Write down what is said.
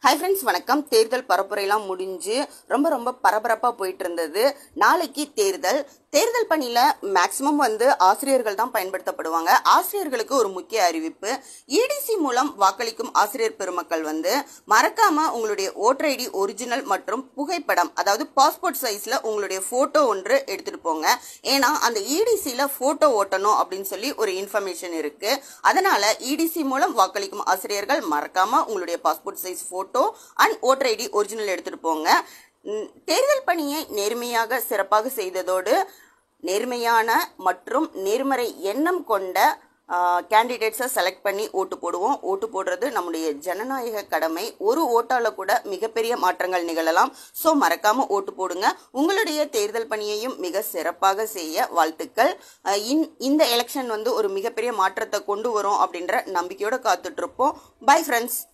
Hi friends, வணக்கம். தேர்தல் பரப்புரையெல்லாம் முடிஞ்சு ரொம்ப பரபரப்பாக போயிட்டு இருந்தது. நாளைக்கு தேர்தல் பணியில் மேக்சிமம் ஆசிரியர்கள் தான் பயன்படுத்தப்படுவாங்க. ஆசிரியர்களுக்கு ஒரு முக்கிய அறிவிப்பு. இடிசி மூலம் வாக்களிக்கும் ஆசிரியர் பெருமக்கள் மறக்காம உங்களுடைய ஓட்டர் ஐடி ஒரிஜினல் மற்றும் புகைப்படம், அதாவது பாஸ்போர்ட் சைஸ்ல உங்களுடைய போட்டோ ஒன்று எடுத்துட்டு போங்க. ஏன்னா அந்த இடிசியில போட்டோ ஓட்டணும் அப்படின்னு சொல்லி ஒரு இன்ஃபர்மேஷன் இருக்கு. அதனால இடிசி மூலம் வாக்களிக்கும் ஆசிரியர்கள் மறக்காம உங்களுடைய passport size photo and voter ID original எடுத்துட்டு போங்க. தேர்தல் பணியை நேர்மையாக சிறப்பாக செய்ததோடு நேர்மையான மற்றும் நேர்மறை எண்ணம் கொண்ட கேண்டிடேட்ஸை செலக்ட் பண்ணி ஓட்டு போடுவோம். ஓட்டு போடுறது நம்முடைய ஜனநாயக கடமை. ஒரு ஓட்டால கூட மிகப்பெரிய மாற்றங்கள் நிகழலாம். ஸோ மறக்காம ஓட்டு போடுங்க. உங்களுடைய தேர்தல் பணியையும் மிக சிறப்பாக செய்ய வாழ்த்துக்கள். இந்த எலெக்ஷன் ஒரு மிகப்பெரிய மாற்றத்தை கொண்டு வரும் அப்படின்ற நம்பிக்கையோட காத்துட்டு இருப்போம். Bye friends.